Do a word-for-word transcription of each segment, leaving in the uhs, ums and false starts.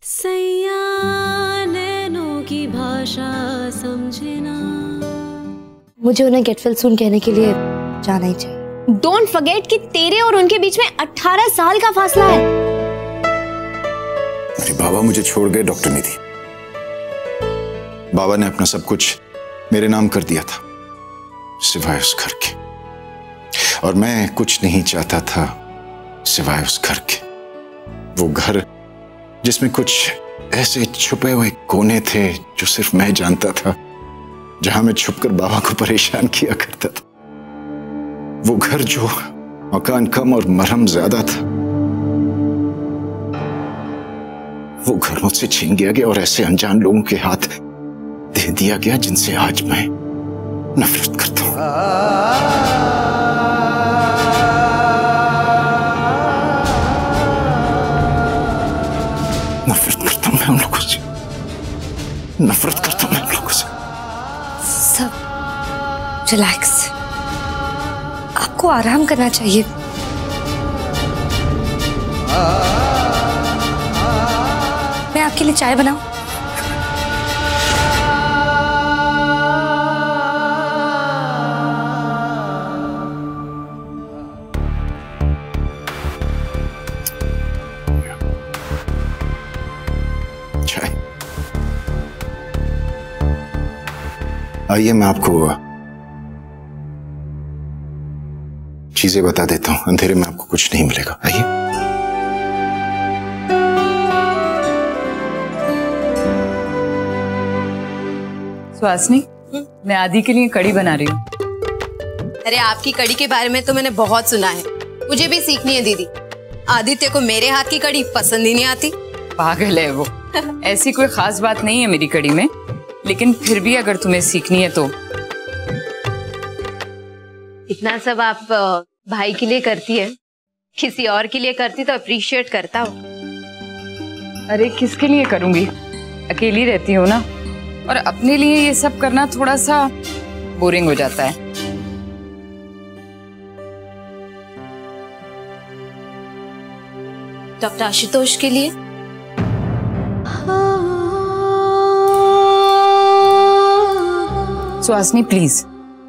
सैया नैनों की भाषा समझे ना। मुझे उन्हें गेट वेल सून कहने के लिए जाना ही चाहिए। डोंट फॉरगेट कि तेरे और उनके बीच में अठारह साल का फासला है। अरे बाबा मुझे छोड़ गए डॉक्टर निधि। बाबा ने अपना सब कुछ मेरे नाम कर दिया था सिवाय उस घर के, और मैं कुछ नहीं चाहता था सिवाय उस घर के। वो घर जिसमें कुछ ऐसे छुपे हुए कोने थे जो सिर्फ मैं जानता था, जहां मैं छुपकर बाबा को परेशान किया करता था। वो घर जो मकान कम और मरहम ज्यादा था, वो घर मुझसे छीन गया गया और ऐसे अनजान लोगों के हाथ दे दिया गया जिनसे आज मैं नफरत करता हूं। नफरत करता हूं मैं उन लोगों से, नफरत करता हूं मैं उन लोगों से। सब रिलैक्स, आपको आराम करना चाहिए। मैं आपके लिए चाय बनाऊं? चाय? आइए मैं आपको चीजें बता देता हूं, अंधेरे में आपको कुछ नहीं मिलेगा। आइए। सुहासिनी, मैं आदि के लिए कड़ी बना रही हूँ। अरे आपकी कड़ी के बारे में तो मैंने बहुत सुना है, मुझे भी सीखनी है दीदी। आदित्य को मेरे हाथ की कड़ी पसंद ही नहीं आती। पागल है वो। ऐसी कोई खास बात नहीं है मेरी कड़ी में, लेकिन फिर भी अगर तुम्हें सीखनी है तो। इतना सब आप भाई के लिए करती है, किसी और के लिए करती तो अप्रिशिएट करता हो। अरे किसके लिए करूंगी, अकेली रहती हूँ ना, और अपने लिए ये सब करना थोड़ा सा बोरिंग हो जाता है। डॉक्टर आशुतोष के लिए सुहासिनी प्लीज।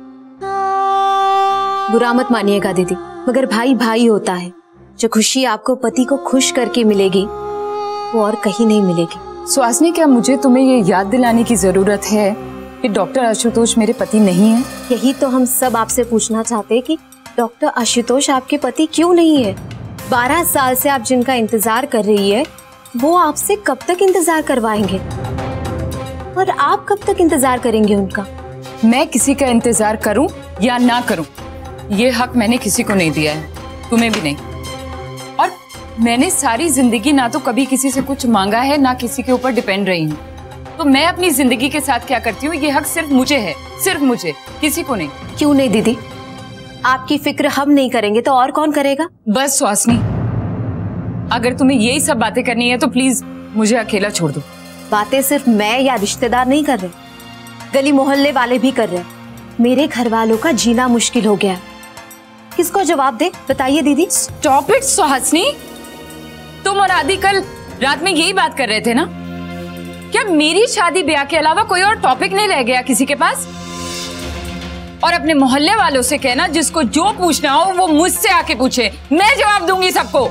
बुरा मत मानिएगा दीदी, मगर भाई भाई होता है। जो खुशी आपको पति को खुश करके मिलेगी वो और कहीं नहीं मिलेगी। सुहासिनी, क्या मुझे तुम्हें ये याद दिलाने की जरूरत है कि डॉक्टर आशुतोष मेरे पति नहीं है? यही तो हम सब आपसे पूछना चाहते हैं कि डॉक्टर आशुतोष आपके पति क्यों नहीं है। बारह साल से आप जिनका इंतजार कर रही है वो आपसे कब तक इंतजार करवाएंगे, और आप कब तक इंतजार करेंगे उनका? मैं किसी का इंतजार करूं या ना करूं, ये हक मैंने किसी को नहीं दिया है, तुम्हें भी नहीं। और मैंने सारी जिंदगी ना तो कभी किसी से कुछ मांगा है, ना किसी के ऊपर डिपेंड रही हूँ। तो मैं अपनी जिंदगी के साथ क्या करती हूँ, ये हक सिर्फ मुझे है, सिर्फ मुझे, किसी को नहीं। क्यों नहीं दीदी, आपकी फिक्र हम नहीं करेंगे तो और कौन करेगा? बस सुहासिनी, अगर तुम्हें यही सब बातें करनी है तो प्लीज मुझे अकेला छोड़ दो। बातें सिर्फ मैं या रिश्तेदार नहीं कर रहे, गली मोहल्ले वाले भी कर रहे। मेरे घर वालों का जीना मुश्किल हो गया, किसको जवाब दे बताइए दीदी। स्टॉप इट सुहासिनी, तुम और आदि कल रात में यही बात कर रहे थे ना? क्या मेरी शादी ब्याह के अलावा कोई और टॉपिक नहीं रह गया किसी के पास? और अपने मोहल्ले वालों से कहना जिसको जो पूछना हो वो मुझसे आके पूछे, मैं जवाब दूंगी सबको।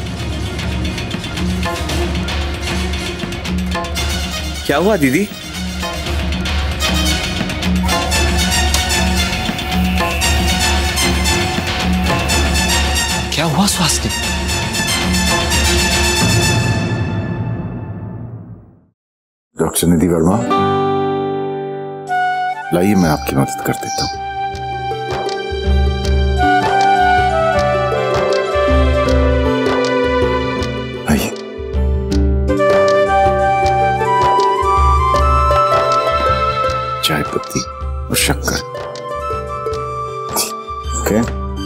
क्या हुआ दीदी? क्या हुआ स्वास्थ्य? डॉक्टर निधि वर्मा, लाइए मैं आपकी मदद कर देता हूं। आइए। चाय पत्ती और शक्कर। ओके।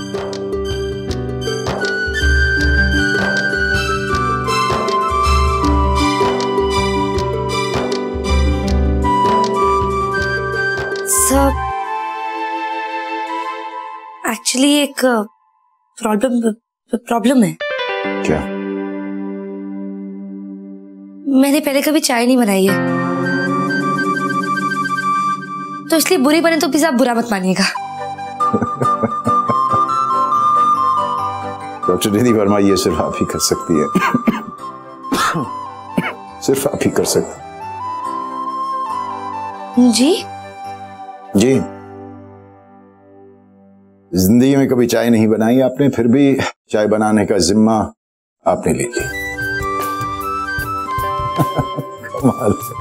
सर, एक्चुअली एक प्रॉब्लम प्रॉब्लम है। क्या? मैंने पहले कभी चाय नहीं बनाई है, तो इसलिए बुरी बने तो प्लीज आप बुरा मत मानिएगा। डॉक्टर निधि वर्मा, ये सिर्फ आप ही कर सकती है। सिर्फ आप ही कर सकती जी जी। जिंदगी में कभी चाय नहीं बनाई आपने, फिर भी चाय बनाने का जिम्मा आपने ले लिया। कमाल है।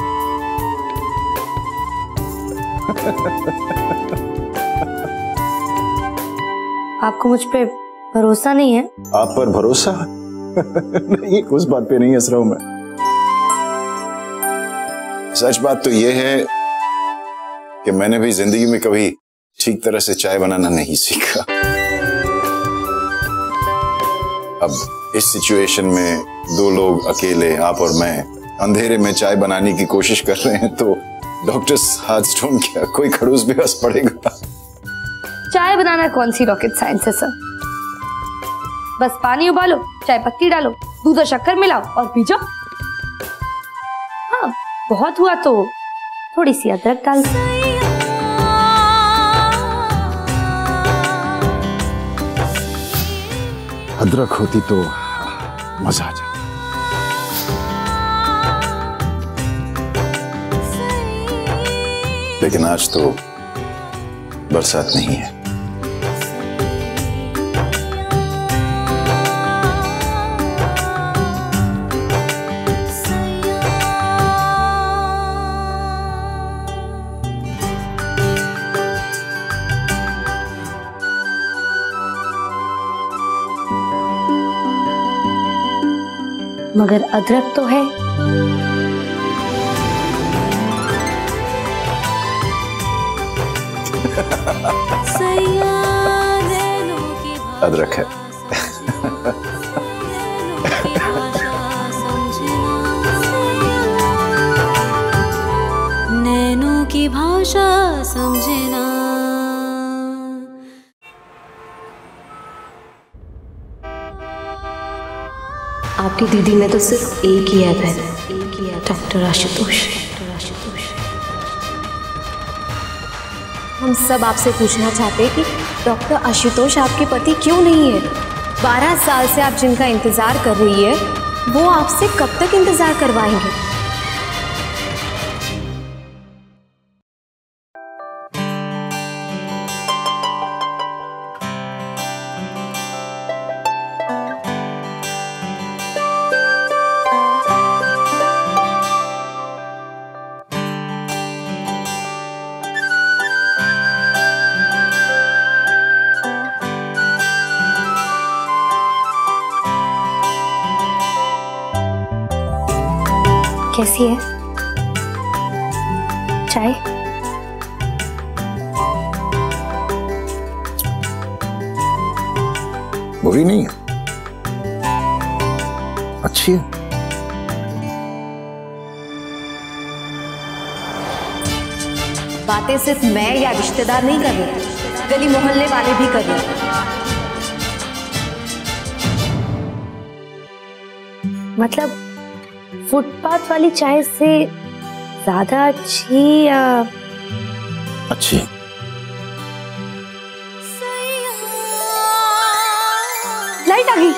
आपको मुझ पे भरोसा नहीं है? आप पर भरोसा नहीं, उस बात पे नहीं हंस रहा हूं मैं। सच बात तो यह है कि मैंने भी जिंदगी में कभी ठीक तरह से चाय बनाना नहीं सीखा। अब इस सिचुएशन में दो लोग अकेले, आप और मैं, अंधेरे में चाय बनाने की कोशिश कर रहे हैं, तो डॉक्टर्स हार्टस्टोन क्या, कोई खड़ूस भी हंस पड़ेगा। चाय बनाना कौन सी रॉकेट साइंस है सर? बस पानी उबालो, चाय पत्ती डालो, दूध और शक्कर मिलाओ और पी जाओ। हाँ, बहुत हुआ तो थोड़ी सी अदरक डाल दो। अदरक होती तो मजा आ जाए। लेकिन आज तो बरसात नहीं है। मगर अदरक तो है। अदरक है। नैनों की भाषा समझना। आपकी दीदी में तो सिर्फ एक ही ऐप है, एक ही है, डॉक्टर आशुतोष। हम सब आपसे पूछना चाहते हैं कि डॉक्टर आशुतोष आपके पति क्यों नहीं है? बारह साल से आप जिनका इंतजार कर रही है, वो आपसे कब तक इंतजार करवाएंगे? कैसी है चाय? बुरी नहीं है, अच्छी है। बातें सिर्फ मैं या रिश्तेदार नहीं कर रहे, गली मोहल्ले वाले भी कर रहे। मतलब फुटपाथ वाली चाय से ज्यादा अच्छी या? अच्छी। लाइट आ गई।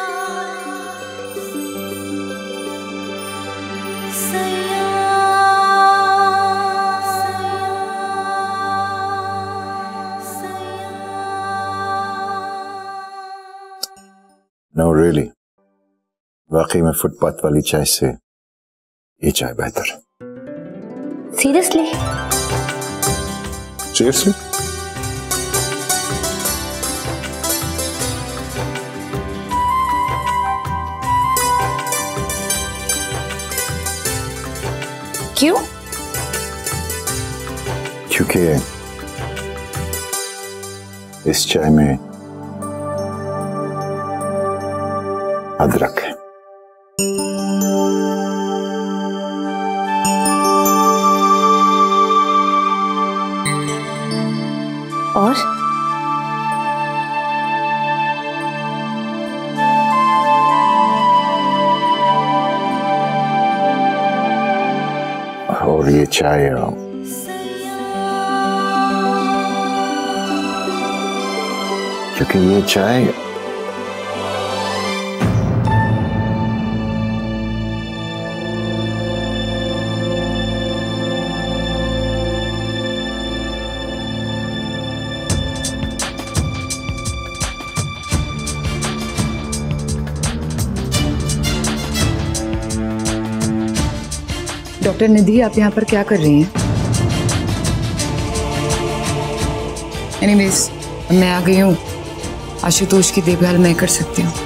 नो रियली, वाकई में फुटपाथ वाली चाय से ये चाय बेहतर है। सीरियसली? सीरियसली? क्यों? क्योंकि इस चाय में अदरक है। और और ये चाय क्योंकि ये चाय डॉक्टर निधि, आप यहाँ पर क्या कर रही हैं? एनीवेज, मैं आ गई हूँ। आशुतोष की देखभाल मैं कर सकती हूँ।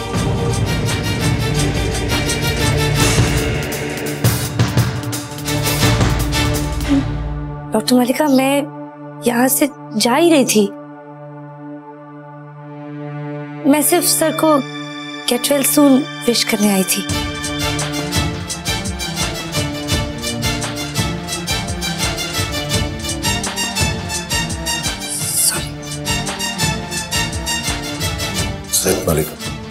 डॉक्टर मलिका, मैं यहाँ से जा ही रही थी। मैं सिर्फ सर को गेट वेल सून विश करने आई थी। मलिक,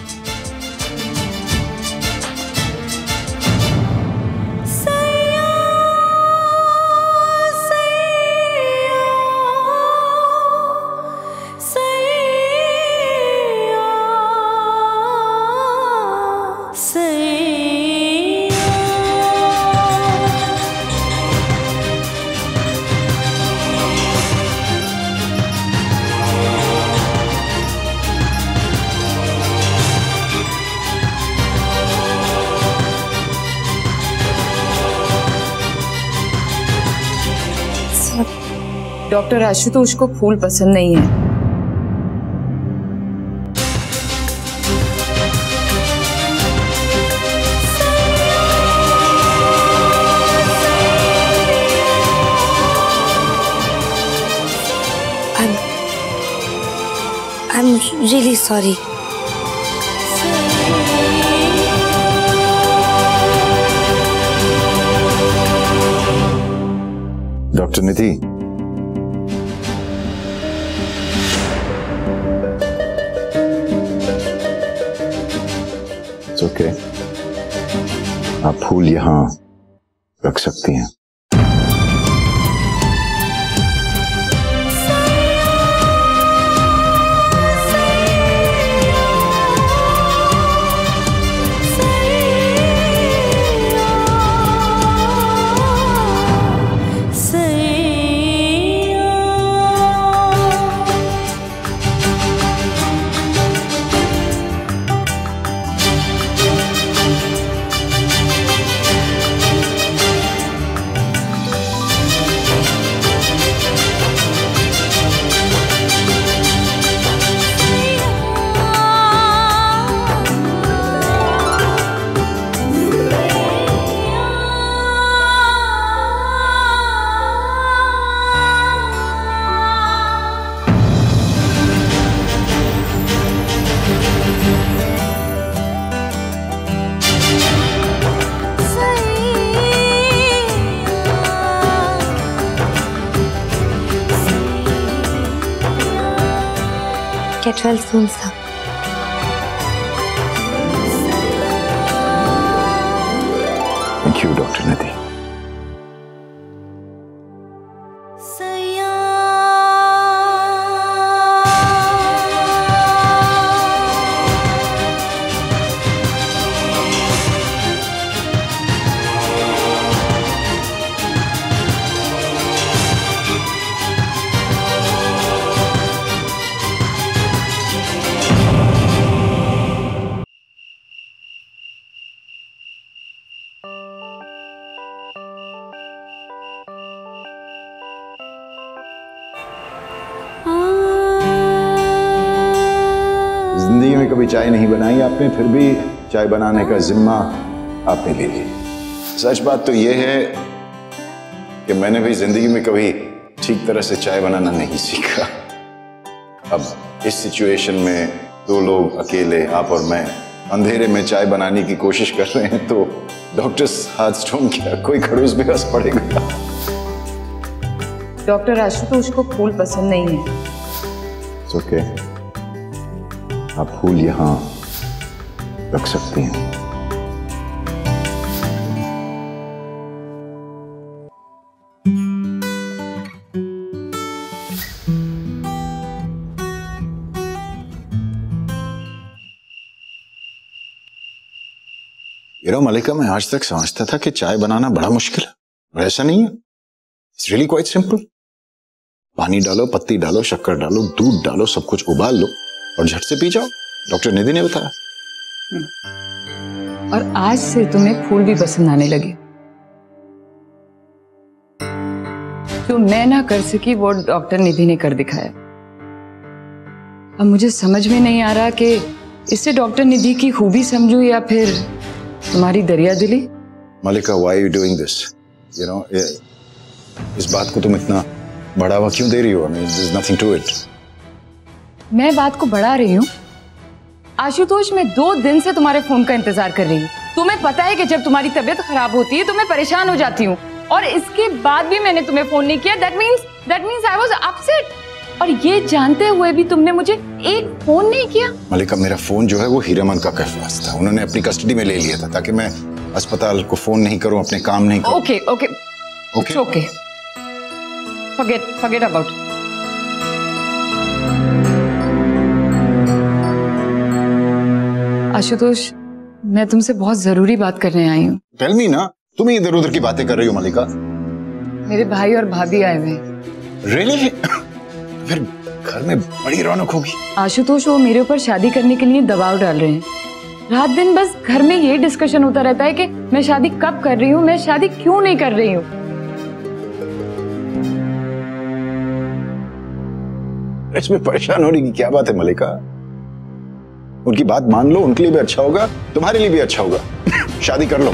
डॉक्टर आशुतोष को फूल पसंद नहीं है। I'm, I'm really sorry. Doctor Nidhi, okay, आप फूल यहां रख सकती हैं। Get well soon, sir. Thank you, Doctor Nidhi. जिंदगी में कभी चाय नहीं बनाई आपने, फिर भी चाय बनाने का जिम्मा आपने ले लिया। सच बात तो यह है कि मैंने भी जिंदगी में कभी ठीक तरह से चाय बनाना नहीं सीखा। अब इस सिचुएशन में दो लोग अकेले, आप और मैं, अंधेरे में चाय बनाने की कोशिश कर रहे हैं, तो डॉक्टर्स हार्टस्टोन क्या कोई खड़ूस भी हंस पड़ेगा। डॉक्टर आशुतोष को फूल पसंद नहीं है। It's okay. आप फूल यहां रख सकती हैं। यू नो मलिका, मैं आज तक समझता था कि चाय बनाना बड़ा मुश्किल है, और ऐसा नहीं है। It's really quite simple. पानी डालो, पत्ती डालो, शक्कर डालो, दूध डालो, सब कुछ उबाल लो और झट से पी जाओ। डॉक्टर निधि ने बताया। और आज से तुम्हें फूल भी पसंद आने लगे। जो मैं ना कर सकी वो डॉक्टर निधि ने कर दिखाया। अब मुझे समझ में नहीं आ रहा कि इससे डॉक्टर निधि की खूबी समझूं या फिर तुम्हारी दरिया दिली। Malika, why you doing this? You know, इस बात को तुम इतना बढ़ावा क्यों दे रही हो? I mean, there's nothing to it. मैं बात को बढ़ा रही हूँ। आशुतोष, मैं दो दिन से तुम्हारे फोन का इंतजार कर रही हूँ। तुम्हें पता है कि जब तुम्हारी तबीयत खराब होती है तो मैं परेशान हो जाती हूँ, और इसके बाद भी मैंने तुम्हें फोन नहीं किया। That means that means I was upset. और ये जानते हुए भी तुमने मुझे एक फोन नहीं किया। मलिका, मेरा फोन जो है वो हीरामन का कैफवास था, उन्होंने अपनी कस्टडी में ले लिया था ताकि मैं अस्पताल को फोन नहीं करूं, अपने काम नहीं करूं। Okay okay okay okay, forget forget about. Ashutosh, मैं तुमसे बहुत जरूरी बात करने आई हूँ। टेल मी ना, तुम ही इधर उधर की बातें कर रही हो मलिका। मेरे भाई और भाभी आए हुए हैं। रियली? फिर घर में बड़ी रौनक होगी। आशुतोष, वो मेरे ऊपर शादी करने के लिए दबाव डाल रहे हैं। रात दिन बस घर में ये डिस्कशन होता रहता है कि मैं शादी कब कर रही हूँ, मैं शादी क्यों नहीं कर रही हूँ। इसमें परेशान होने की क्या बात है मलिका? उनकी बात मान लो, उनके लिए भी अच्छा होगा, तुम्हारे लिए भी अच्छा होगा। शादी कर लो।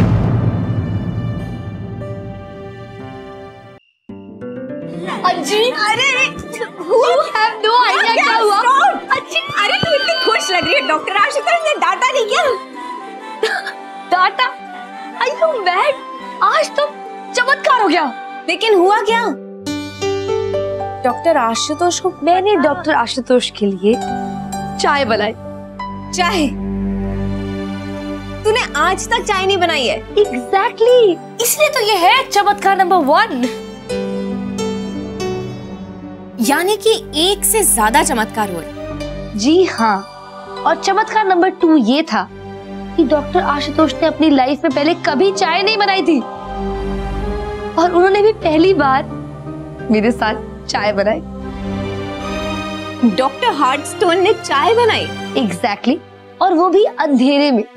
अजी, अरे you have no idea क्या हुआ? अजी, अरे तू इतनी खुश लग रही है, डॉक्टर आशुतोष ने डांटा नहीं क्या? डाटा? Are you mad? आज तो चमत्कार हो गया। लेकिन हुआ क्या? डॉक्टर आशुतोष को मैंने डॉक्टर आशुतोष के लिए चाय बनाई। चाय? तूने आज तक चाय नहीं बनाई है? एग्जैक्टली, इसलिए तो ये है चमत्कार नंबर वन। यानी कि एक से ज्यादा चमत्कार हुए। जी हाँ, और चमत्कार नंबर टू ये था कि डॉक्टर आशुतोष ने अपनी लाइफ में पहले कभी चाय नहीं बनाई थी, और उन्होंने भी पहली बार मेरे साथ चाय बनाई। डॉक्टर हार्टस्टोन ने चाय बनाई? एग्जैक्टली exactly, और वो भी अंधेरे में।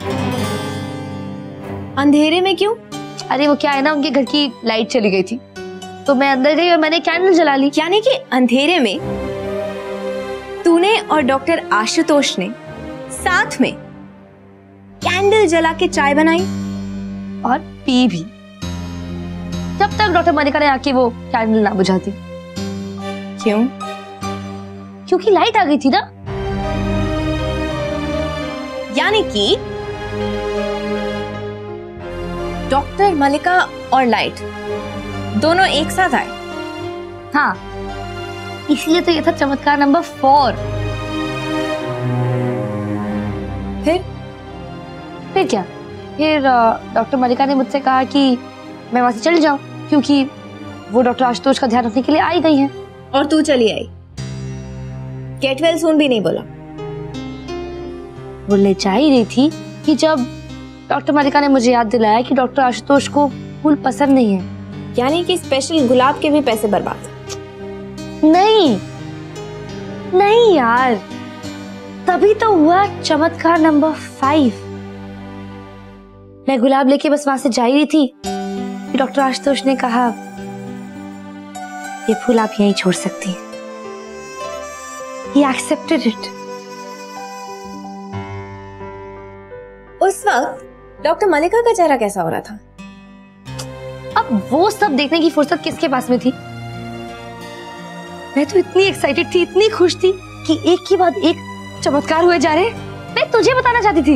अंधेरे में क्यों? अरे वो क्या है ना, उनके घर की लाइट चली गई थी, तो मैं अंदर गई और मैंने कैंडल जला ली। यानी कि अंधेरे में तूने और डॉक्टर आशुतोष ने साथ में कैंडल जला के चाय बनाई और पी भी, जब तक डॉक्टर मलिका ने आके वो कैंडल ना बुझाती। क्यों? क्योंकि लाइट आ गई थी ना। यानी कि डॉक्टर मलिका और लाइट दोनों एक साथ आए। हाँ, इसलिए तो ये था चमत्कार नंबर फोर। फिर फिर क्या? फिर डॉक्टर मलिका ने मुझसे कहा कि मैं वहां से चली जाऊं, क्योंकि वो डॉक्टर आशुतोष का ध्यान रखने के लिए आई गई हैं। और तू चली आई? गेट वेल सून भी नहीं बोला? बोलने जा ही रही थी कि जब डॉक्टर मलिका ने मुझे याद दिलाया कि डॉक्टर आशुतोष को फूल पसंद नहीं है। यानी कि स्पेशल गुलाब के भी पैसे बर्बाद? नहीं नहीं यार, तभी तो हुआ चमत्कार नंबर फाइव। मैं गुलाब लेके बस वहां से जा ही रही थी कि डॉक्टर आशुतोष ने कहा, ये फूल आप यहीं छोड़ सकती हैं। He accepted it. उस वक्त डॉक्टर मलिका का चेहरा कैसा हो रहा था? अब वो सब देखने की फुर्सत किसके पास में थी? मैं तो इतनी एक्साइटेड थी, इतनी खुश थी कि एक के बाद एक चमत्कार हुए जा रहे। मैं तुझे बताना चाहती थी,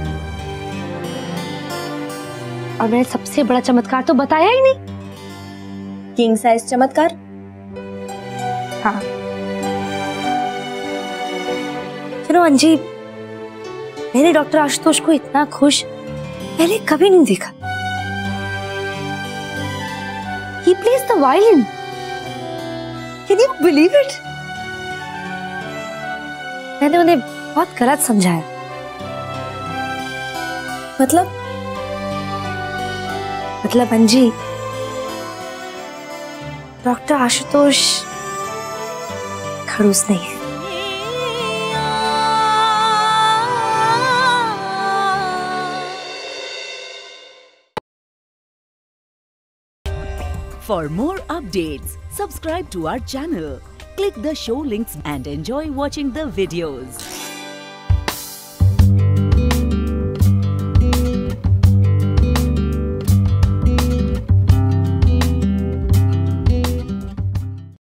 और मैंने सबसे बड़ा चमत्कार तो बताया ही नहीं। किंग साइज चमत्कार? हाँ। चलो अंजी, मैंने डॉक्टर आशुतोष को इतना खुश पहले कभी नहीं देखा। He plays the violin. Can you believe it? मैंने उन्हें बहुत गलत समझाया। मतलब? मतलब अंजी, डॉक्टर आशुतोष खड़ूस नहीं है। For more updates, subscribe to our channel, click the show links and enjoy watching the videos.